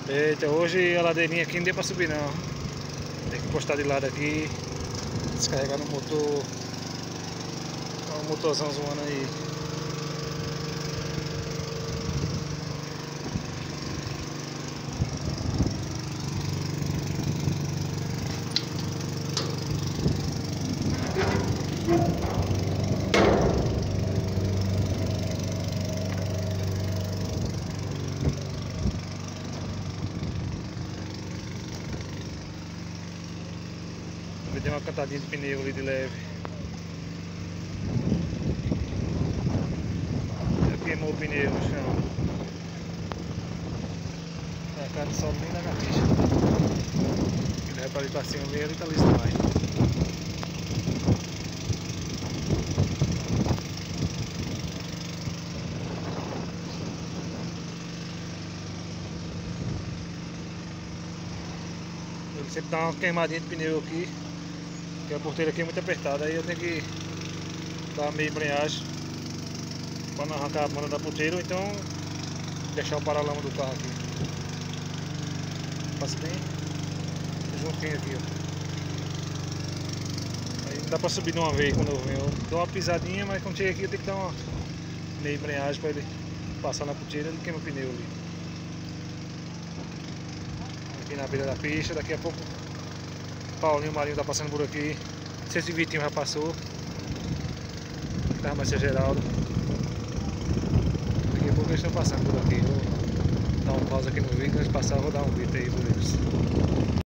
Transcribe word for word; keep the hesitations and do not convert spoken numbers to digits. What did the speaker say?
Eita, hoje a ladeirinha aqui não deu pra subir não. Tem que encostar de lado aqui, descarregar no motor. Olha o motorzão zoando aí. Eu dei uma cantadinha de pneu ali de leve. Já queimou o pneu no chão. A cara sobe nem na garricha. Ele vai pra ali pra cima mesmo, ele tá liso demais. Ele sempre dá uma queimadinha de pneu aqui, porque a porteira aqui é muito apertada, aí eu tenho que dar meio embreagem para não arrancar a banda da porteira, ou então deixar o paralama do carro aqui. Passa bem juntinho aqui, ó. Aí não dá para subir de uma vez quando eu venho, eu dou uma pisadinha, mas quando chega aqui eu tenho que dar uma meio embreagem para ele passar na porteira, ele queima o pneu ali. Aqui na beira da pista, daqui a pouco Paulinho Marinho tá passando por aqui. Não sei se o Vitinho já passou. Tava mais ser Geraldo. Daqui a pouco eles estão passando por aqui. Vou dar uma pausa aqui no vídeo, antes de passar eu vou dar um grito aí por eles.